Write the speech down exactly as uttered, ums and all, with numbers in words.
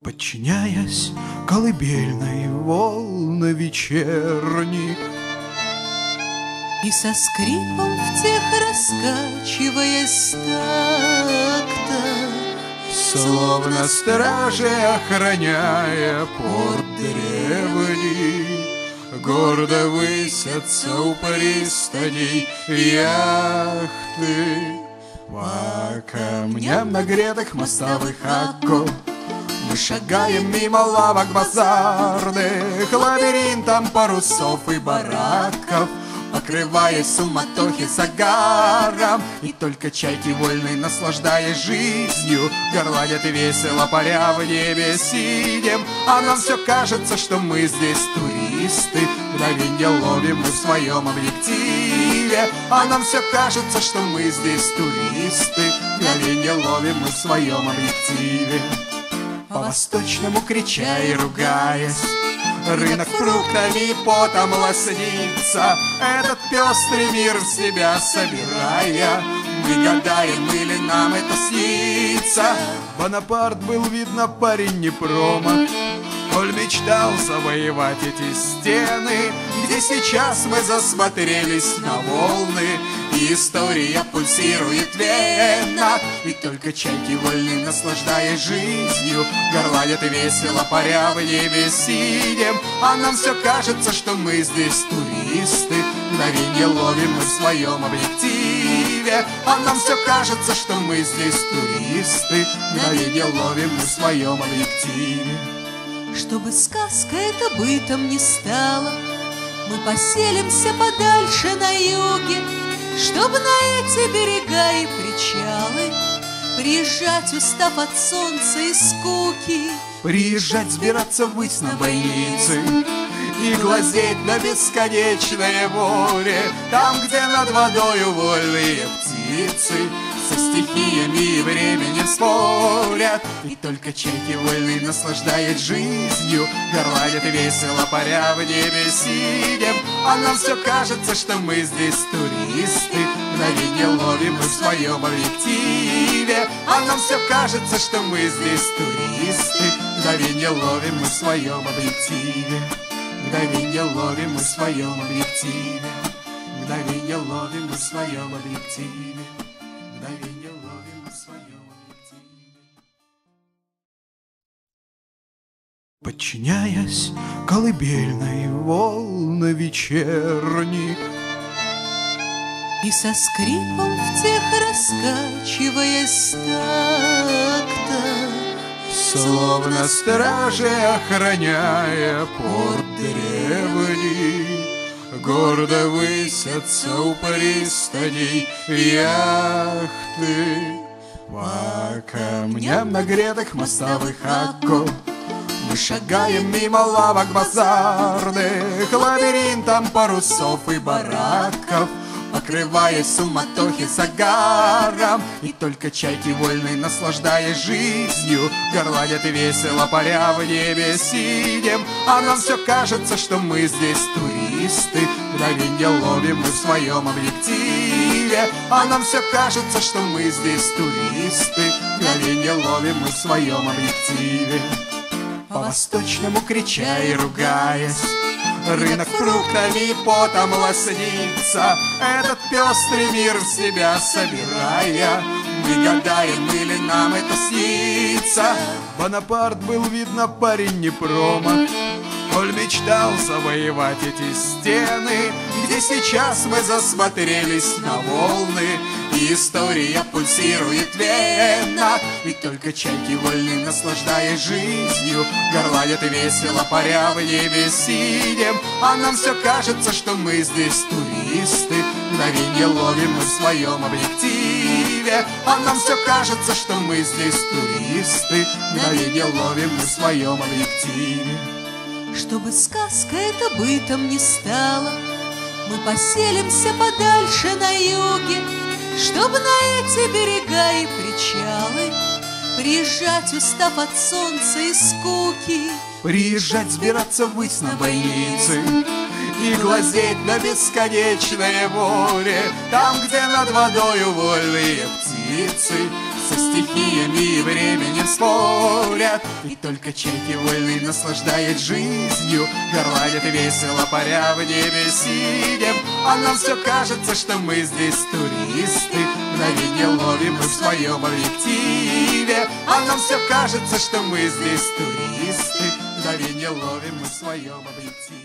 Подчиняясь колыбельной волны вечерних, и со скрипом в тех раскачиваясь так-то, словно стражи, охраняя порт древний, гордо высятся у пристаней яхты. По камням нагретых мостовых окон мы шагаем мимо лавок базарных, лабиринтом парусов и бараков, покрываясь суматохи загаром. И только чайки вольные, наслаждаясь жизнью, горланят весело, паря в небе синим. А нам все кажется, что мы здесь туристы, мгновенье ловим мы в своем объективе. А нам все кажется, что мы здесь туристы, мгновенье ловим мы в своем объективе. По-восточному крича и ругаясь, рынок фруктами и потом лоснится, этот пестрый мир в себя собирая. Мы гадаем, или нам это снится. Бонапарт был, видно, парень не промах, коль мечтал завоевать эти стены, где сейчас мы засмотрелись на волны, и история пульсирует венно. И только чайки вольны, наслаждаясь жизнью, горланят весело, паря в небе синим. А нам все кажется, что мы здесь туристы, мгновенье ловим мы в своем объективе. А нам все кажется, что мы здесь туристы, мгновенье ловим мы в своем объективе. Чтобы сказка эта бытом не стала, мы поселимся подальше на юге, чтобы на эти берега и причалы приезжать, устав от солнца и скуки, приезжать, взбираться ввысь на бойницы и глазеть на бесконечное море, там, где над водою вольные птицы со стихиями и временем спорят. И только чайки вольные, наслаждаясь жизнью, горланят весело, паря в небе синим. А нам все кажется, что мы здесь туристы, мгновенье ловим мы в своем объективе. А нам все кажется, что мы здесь туристы, мгновенье ловим мы в своем объективе. Мгновенье ловим мы в своем объективе. Мгновенье ловим мы в своем объективе. Мгновенье ловим мы в своем объективе. Подчиняясь колыбельной волны вечерних, и со скрипом в тех раскачиваясь так-то, словно стражи, охраняя порт древний, гордо высятся у пристаней яхты. По камням нагретых мостовых окон мы шагаем мимо лавок базарных, лабиринтом парусов и бараков, покрываясь суматохи загаром. И только чайки вольные, наслаждаясь жизнью, горланят весело, паря в небе синим. А нам все кажется, что мы здесь туристы, мгновенье ловим мы в своем объективе. А нам все кажется, что мы здесь туристы, мгновенье ловим мы в своем объективе. По-восточному крича и ругаясь, рынок фруктами и потом лоснится, этот пестрый мир в себя собирая. Мы гадаем, или нам это снится. Бонапарт был, видно, парень не промах, коль мечтал завоевать эти стены, где сейчас мы засмотрелись на волны, и история пульсирует венно. И только чайки вольны, наслаждаясь жизнью, горланят весело, паря в небе синим. А нам все кажется, что мы здесь туристы, мгновенье ловим мы в своем объективе. А нам все кажется, что мы здесь туристы, мгновенье ловим мы в своем объективе. Чтобы сказка эта бытом не стала, мы поселимся подальше на юге, чтобы на эти берега и причалы приезжать, устав от солнца и скуки, приезжать, взбираться ввысь на бойницы и глазеть на бесконечное море, там, где над водою вольные птицы со стихиями и временем спорят. И только чайки вольный наслаждает жизнью, горланят весело, паря в небе синим. А нам все кажется, что мы здесь туристы, мгновенье ловим мы в своем объективе. А нам все кажется, что мы здесь туристы, мгновенье ловим мы в своем объективе.